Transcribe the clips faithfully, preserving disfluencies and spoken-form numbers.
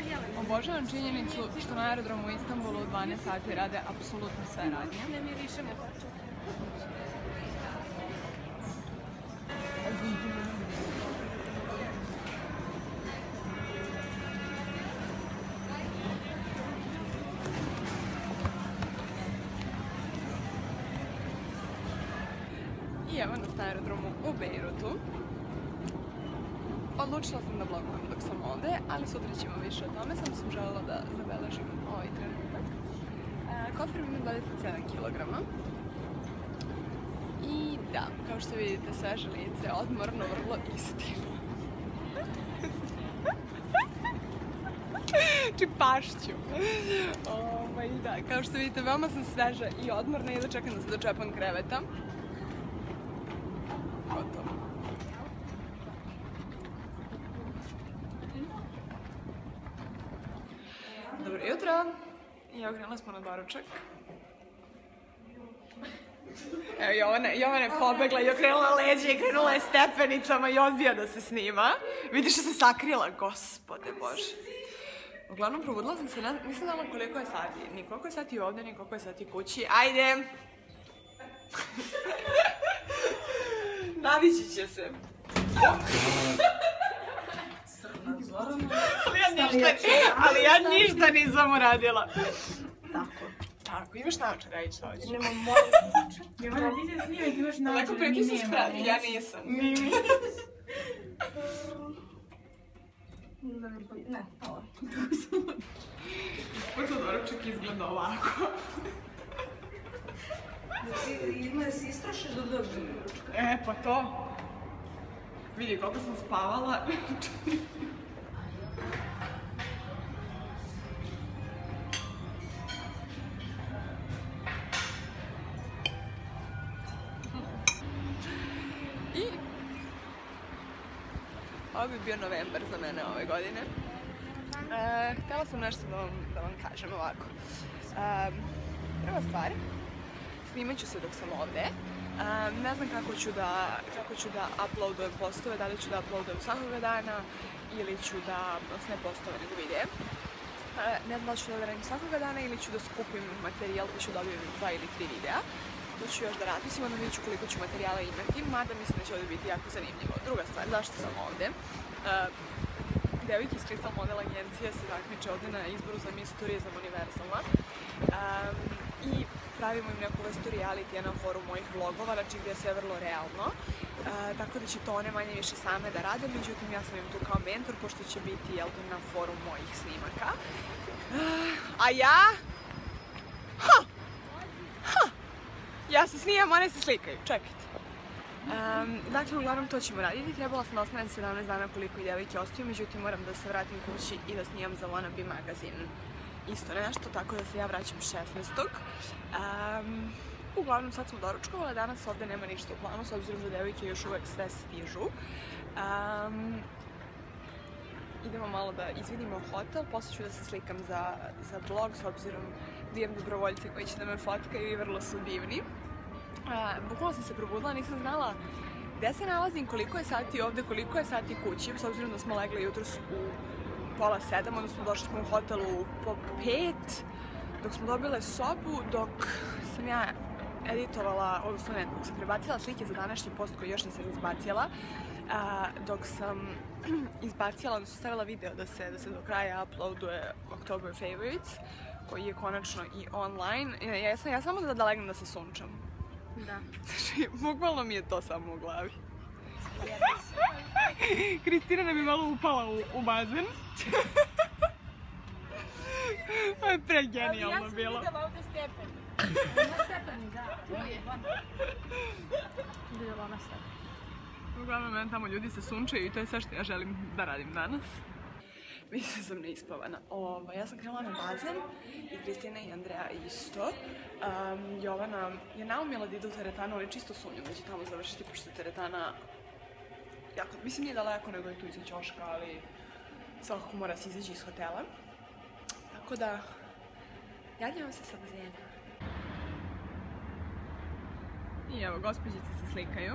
Obožavam činjenicu što na aerodromu u Istanbulu u dvanaest sati rade apsolutno sve radnje. Ne mirišemo koču. I evo nas na aerodromu u Bejrutu. Odlučila sam da blogujem dok sam ovde, ali sutra ćemo više o tome, samo sam želela da zabeležim ovaj trenutak. E, kofer ima dvadeset sedam kilograma. I da, kao što vidite, sveže lice, odmorno, vrlo istino. Čipašću. Ovaj, da, kao što vidite, veoma sam sveža i odmorna i da čekam da se dočepam kreveta. Gotovo. Dobro jutro. I evo, krenula smo na doručak. Evo, Jovana, Jovana je pobegla i okrenula leđe i krenula je stepenicama i odbija da se snima. Vidiš da se sakrila, gospode Bože. Uglavnom, probudila sam se, nisam znala koliko je sati. Ni koliko je sati ovde, ni koliko je sati kući. Ajde! Navići će se. Ali ja ništa, ali ja ništa nisam uradila. Tako. Tako, imaš naočar, ajde što hoćeš. Nemam moje naočar. Jovana, ti se snimaj, ti imaš naočar. Tako preki su sprati, ja nisam. Ne, hvala. Kako doručak izgleda ovako. Ima da se istrošiš da dođeš do doručka. E, pa to. Vidi koliko sam spavala. I ovo bi bio novembar za mene ove godine. E, htjela sam nešto da vam, da vam kažem ovako. E, prva stvar, snimat ću se dok sam ovde. Um, ne znam kako ću da, kako ću da uploadujem postove, da li ću da uploadujem svakoga dana ili ću da, ne postove nego videe. Uh, ne znam da li ću da radim svakoga dana ili ću da skupim materijal pa ću dobijem dva ili tri videa. To ću još da razmislim, onda vidjet ću koliko ću materijala imati, mada mislim da će ovdje biti jako zanimljivo. Druga stvar, zašto sam ovde? Uh, devojke iz Crystal Model agencije se takmiče ovde na izboru za Miss Turizam Univerzalna. Um, I pravimo im neku vrstu realitija na foru mojih vlogova, znači gdje je sve vrlo realno. E, tako da će to one manje više same da rade, međutim ja sam im tu kao mentor, pošto će biti jel, na foru mojih snimaka. E, a ja... Ha! Ha! Ja se snimam, one se slikaju, čekajte. Um, dakle, uglavnom to ćemo raditi. Trebala sam da ostanem sedamnaest dana koliko i devojke ostaju, međutim moram da se vratim kući i da snimam za Wannabe magazin. Isto nešto, tako da se ja vraćam šesnaestog Um, uglavnom sad smo doručkovali, danas ovde nema ništa u planu, s obzirom da devojke još uvek sve stižu. Um, idemo malo da izvidimo hotel, posle ću da se slikam za, za vlog, s obzirom da imam dobrovoljce koji će da me fotkaju i vrlo su divni. Uh, bukvalno sam se probudila, nisam znala gde se nalazim, koliko je sati ovde, koliko je sati kući, s obzirom da smo legli jutros u pola sedam, odnosno došli smo u hotelu po pet, dok smo dobile sobu, dok sam ja editovala, odnosno ne, dok sam prebacila slike za današnji post koji još nisam izbacila, a, dok sam izbacila, odnosno stavila video da se, da se do kraja uploaduje October Favorites, koji je konačno i online. Ja, ja, sam, ja samo da, da legnem da se sunčam. Da. Znači, bukvalno mi je to samo u glavi. Kristina nam je malo upala u, u bazen. Ovo je pregenijalno bilo. Ali ja sam vidjela ovdje stepeni. Ima stepeni, da. Vidjela ona stepeni. Uglavnom, meni tamo ljudi se sunčaju i to je sve što ja želim da radim danas. Mislim da sam neispavana. Ovo, ja sam krenula na bazen i Kristina i Andreja isto. Um, Jovana je naumjela da ide u teretanu, ali čisto sumnjam da će tamo završiti, pošto je teretana jako, mislim nije daleko nego je tu iza ćoška, ali svakako mora se izaći iz hotela. Tako da, javljamo se sa bazena. I evo, gospođice se slikaju.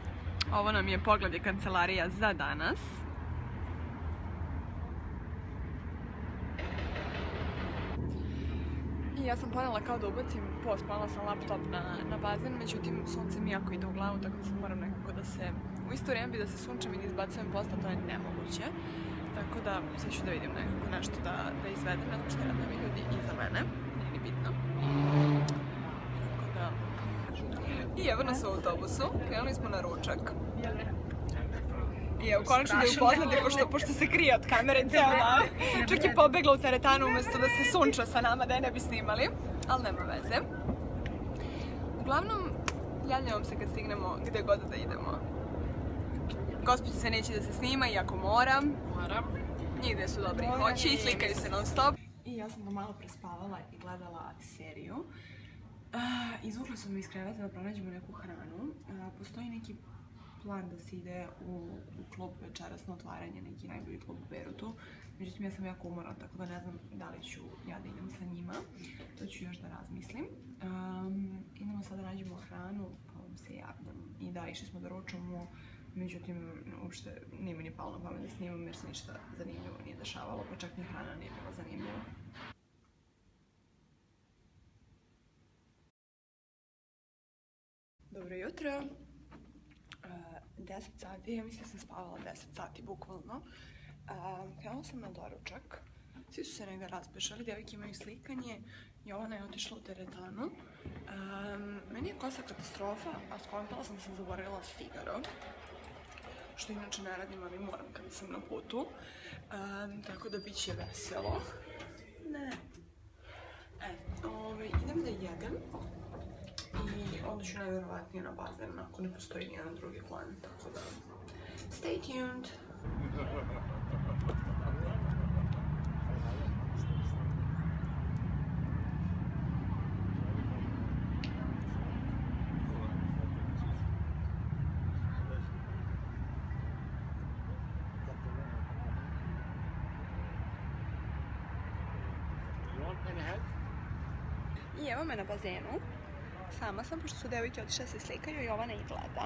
Ovo nam je pogled i kancelarija za danas. ja sam planila kao da ubacim post, planila sam laptop na, na bazen, međutim sunce mi jako ide u glavu, tako da sam moram nekako da se, u isto vrijeme bi da se sunčem i da izbacujem posta, to je nemoguće. Tako da sad ću da vidim nekako nešto da, da izvedem, ne znam što radne mi ljudi iza mene, nije ni bitno. Tako da... I evo nas u autobusu, krenuli smo na ručak. I evo, konačno da ju upoznate, pošto, pošto se krije od kamere ceo dan. Čak je pobegla u teretanu umjesto da se sunča sa nama, da je ne bi snimali. Ali nema veze. Uglavnom, javljamo se kad stignemo gdje god da idemo. Gospođa se neće da se snima, iako mora. Mora. Njih su dobri hoći i slikaju se non stop. I ja sam to malo prespavala i gledala seriju. Izvukla sam iz kreveta da pronađemo neku hranu. Postoji neki plan da se ide u, u klub večeras na otvaranje, neki najbolji klub u Bejrutu. Međutim, ja sam jako umorna, tako da ne znam da li ću ja da idem sa njima. To ću još da razmislim. Um, idemo sad da nađemo hranu, pa vam se javljam. I da, išli smo da ručamo, međutim, uopšte nije mi ni palo na pamet da snimam jer se ništa zanimljivo nije dešavalo, pa čak ni hrana nije bila zanimljiva. Dobro jutro. deset sati, ja mislim da sam spavala deset sati, bukvalno. Krenula sam na doručak. Svi su se negdje raspešali, djevojke imaju slikanje. Jovana je otišla u teretanu. Meni je kosa katastrofa, a skontala sam se zaboravila Figaro. Što inače ne radim, ali moram kada sam na putu. Tako da bit će veselo. Ne. E, idem da jedem. I onda ću najvjerovatnije na bazen ako ne postoji nijedan drugi plan, tako da... Stay tuned! I evo me na bazenu. Sama sam, pošto su devojke otišle da se slikaju, Jovana i gleda.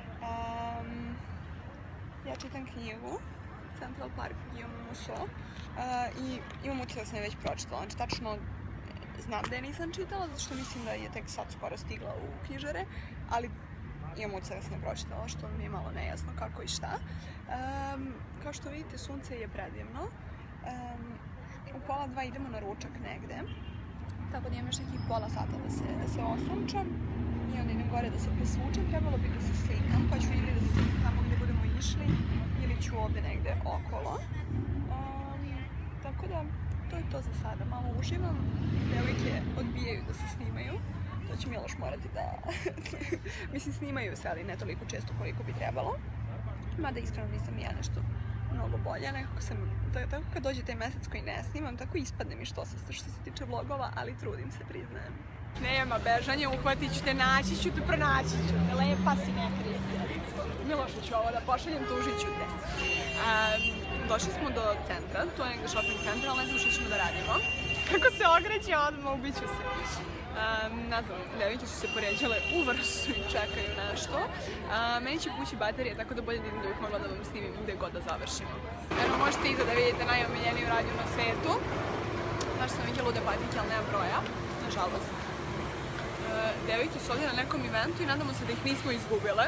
Um, ja čitam knjigu, Central Park Guillaume Musso, uh, i imam utisak da sam je već pročitala. Znači, tačno znam da je nisam čitala, zato što mislim da je tek sad skoro stigla u knjižare, ali imam utisak da sam je pročitala, što mi je malo nejasno kako i šta. Um, kao što vidite, sunce je predivno. Um, u pola dva idemo na ručak negde. Tako da imam još nekih pola sata da se, da se osunčam i onda idem gore da se presvučem. Trebalo bi da se slikam, pa ću ili da se slikam tamo gdje budemo išli ili ću ovdje negdje okolo. Um, tako da, to je to za sada. Malo uživam. Devojke odbijaju da se snimaju. To će Miloš morati da... Mislim, snimaju se, ali ne toliko često koliko bi trebalo. Mada iskreno nisam ja nešto mnogo bolja, nekako sam, tako kad dođe taj mjesec koji ne snimam, tako ispadne mi što se, što se tiče vlogova, ali trudim se, priznajem. Nema bežanja, uhvatit ću te, naći ću te, pronaći ću te, lepa si, ne krije se. Milošu ću ovo da pošaljem, tužit ću te. Um, došli smo do centra, to je negdje shopping centra, ali ne znam što ćemo da radimo. Kako se ogreće odmah, ubiću se. Um, ne znam, devojke su se poređale u vrstu i čekaju nešto. Uh, meni će pući baterije, tako da bolje da idem da bih mogla da vam snimim gdje god da završimo. Evo, možete iza da vidite najomiljeniju radnju na svetu. Znaš sam neke lude patike, ali nema broja, nažalost. Uh, devojke su ovdje na nekom eventu i nadamo se da ih nismo izgubile.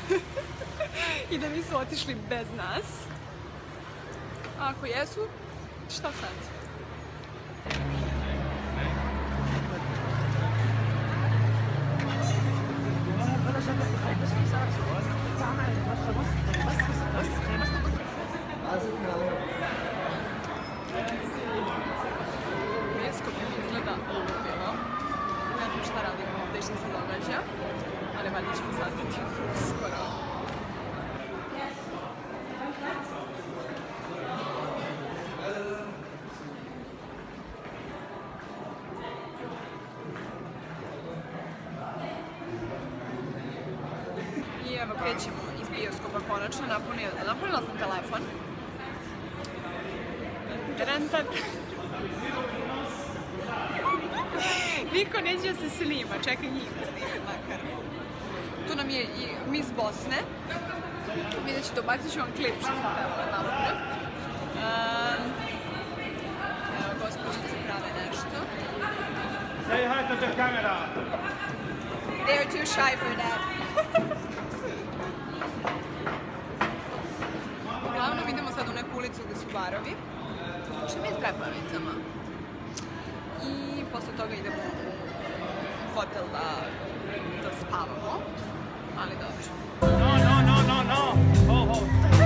I da nisu otišli bez nas. A ako jesu, šta sad? Bioskop mi izgleda ludilo. Ne znam šta radimo ovdje i šta se događa, ali valjda ćemo saznati skoro. I evo, krećemo iz bioskopa konačno, napunila, napunila sam telefon. Tarantat. Niko neće da se snima, čekaj njih da snima makar. Tu nam je i Miss Bosne. Vidjet ćete, ubacit ću vam klip što smo pevale malo pre. Um, evo, gospođice prave nešto. They are too shy for that. Uglavnom idemo sad u neku ulicu gdje su barovi. Što mi je s trepavicama. I posle toga idemo u hotel da, da spavamo. Ali dobro. No, no, no, no, no. Ho, ho.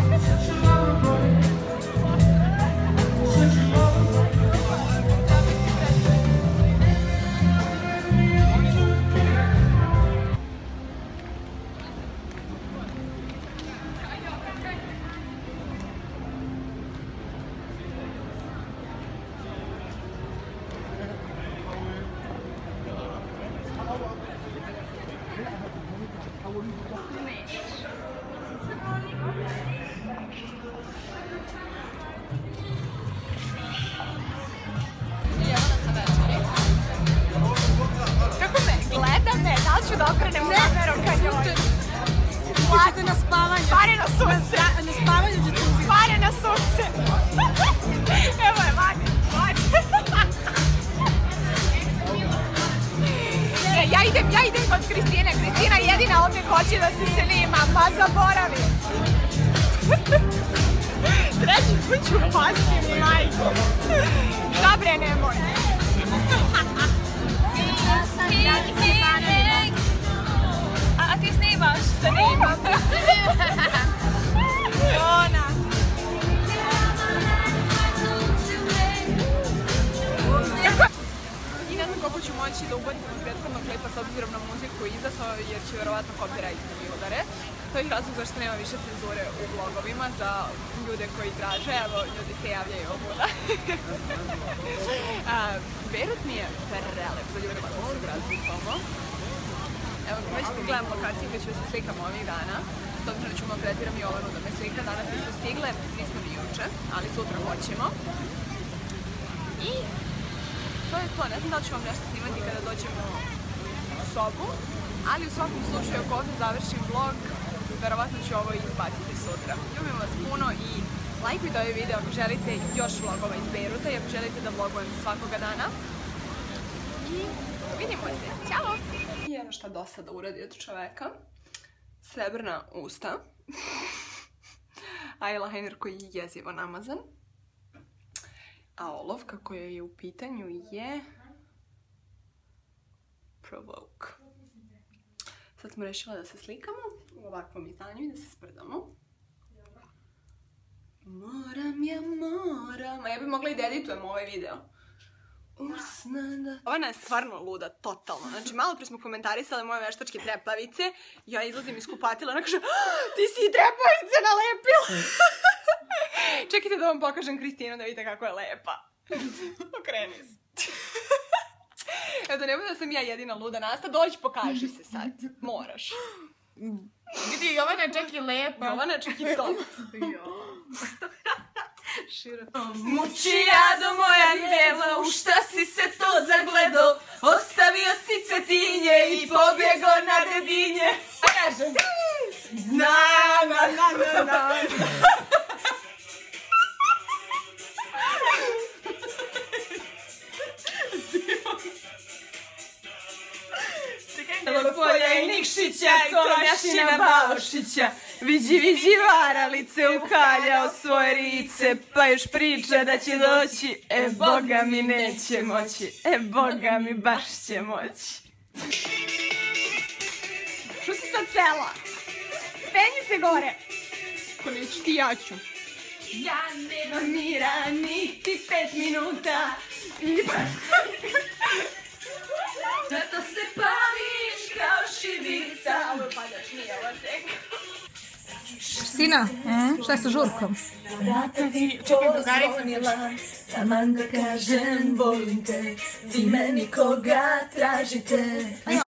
Da okrenemo kameru ka njoj. Ćete na spavanje. Pare na sunce. Na spavanje ćete ubiti. Pare na sunce. Evo je, vadi, vadi. E, ja idem, ja idem kod Kristine. Kristina jedina ovdje hoće da se snima, pa zaboravi. Treći put ću pasti mi, majko. Šta bre, nemoj. A ti snimaš? Snimam. Ona. I ne znam koliko ću moći da ubacim od prethodnog klipa s obzirom na muziku iza, jer će vjerovatno copyright da mi udare. To je razlog zašto nema više cenzure u vlogovima za ljude koji traže. Evo, ljudi se javljaju ovuda. Beirut mi je prelep za ljude koji se razlikamo. Evo, već ti gledam lokaciju gdje ću se slikam ovih dana. S obzirom da ću maltretiram Jovanu da me slika. Danas nismo stigle, nismo ni juče, ali sutra hoćemo. I to je to. Ne znam da li ću vam nešto snimati kada dođemo u sobu, ali u svakom slučaju ako ovdje završim vlog, verovatno ću ovo izbaciti sutra. Ljubim vas puno i lajkujte ovaj video ako želite još vlogova iz Beiruta i ako želite da vlogujem svakoga dana. I vidimo se. Ćao! I evo šta dosada uradi od čoveka. Srebrna usta. Eyeliner koji je jezivo namazan. A olovka koja je u pitanju je Provoke. Sad smo rešila da se slikamo u ovakvom izdanju i da se sprdamo. Moram, ja moram. A ja bi mogla i da editujem ovaj video. Ovana je stvarno luda, totalno. Znači, malo prije smo komentarisali moje veštačke trepavice. Ja izlazim iz kupatila i ona kaže ti si i trepavice nalepila. Čekajte da vam pokažem Kristinu da vidite kako je lepa. Okreni se. Evo da ne bude da sam ja jedina luda Nasta, dođi pokaži se sad. Moraš. Vidi, Jovana je čak i lepa. Jovana je čak i to. Muči jado moja djela, u šta si se to zagledo? Ostavio si cetinje i pobjego na dedinje. A kažem, na na na na na. Polja i Nikšića, Kolašina Balošića. Viđi, viđi varalice, ukaljao svoje rice, pa još priča da će doći. E, Boga mi neće moći, e, Boga mi baš će moći. Što si sad cela? Penji se gore. Ko neću ti, ja ću. Ja nemam mira niti pet minuta. Zato se pališ kao šibica. Ovo padač nije, ovo seka. Kristina, šta je sa žurkom? Čekaj, drugarica. Taman da kažem volim te, vi meni koga tražite.